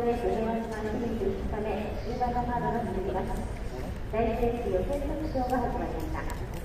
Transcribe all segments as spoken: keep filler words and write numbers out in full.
レース平和島のフィニッシュふつかめ、終盤のカードが続きます。だいいちレース予選特賞が始まりました。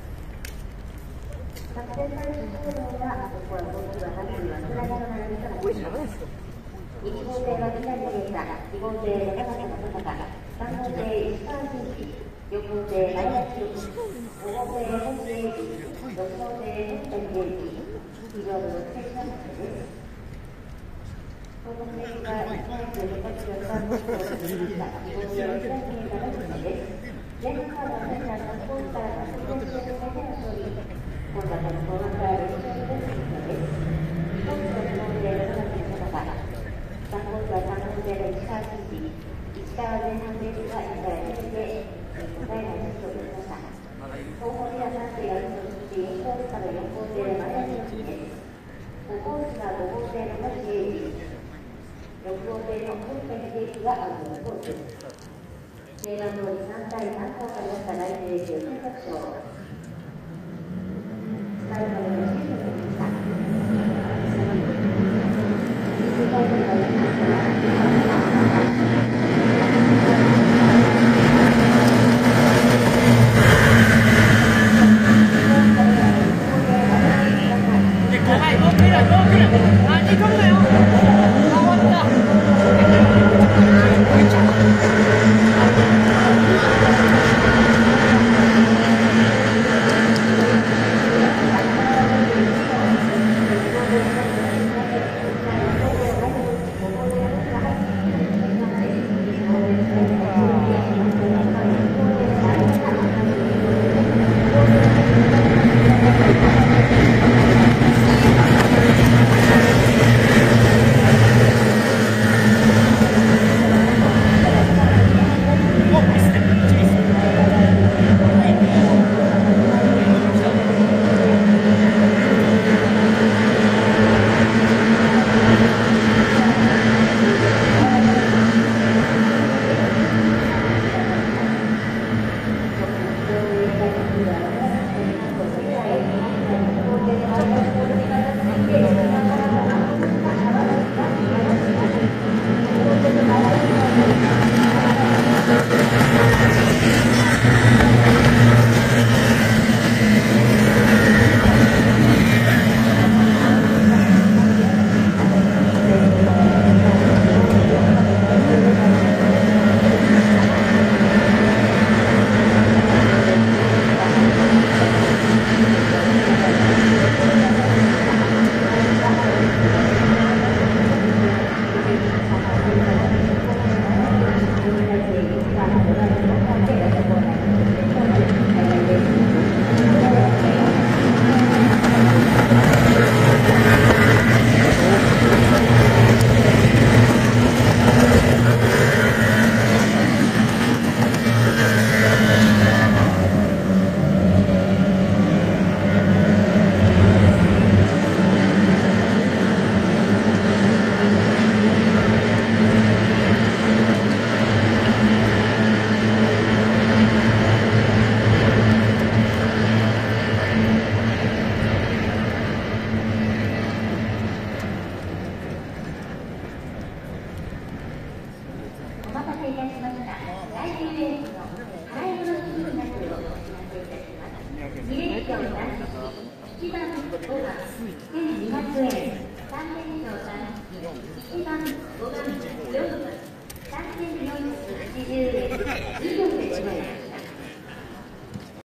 作戦最終行動は、ここは動きはなく、つなぎの並びとなっています。いち号艇は左に出た、に号艇山形の坂田、さん号艇石川真司、よん号艇前田清樹、ご号艇本英二、ろく号艇本谷英二、以上のろくせんが発表です。この選手がいちまんきゅうひゃくよんばんの人を作りました。に号艇石田健太の勝利です。前半からのセンターのコースからの先頭中での勝利。今度は後半から練習での勝利です。に号艇に号艇山崎の坂田、さん号艇はさん号艇の石川真司、石川前半レースが現在初めて答えが出場しました。後方にはさん艇が出場してよんコースからよん号艇前田清樹です。ごコースがご号艇の梶英二、ろく号艇の本谷英二がアウトのコースです。定番通りさん対さんとなりました第一レース予選特賞。スタートまでのシーズンでした。にかいめが終わりましたが、いちばんごばん、せんにひゃくえん、さんぜん以上単品、いちばんごばん、よんばん、さんぜんよんひゃくはちじゅうえん、以上でございます。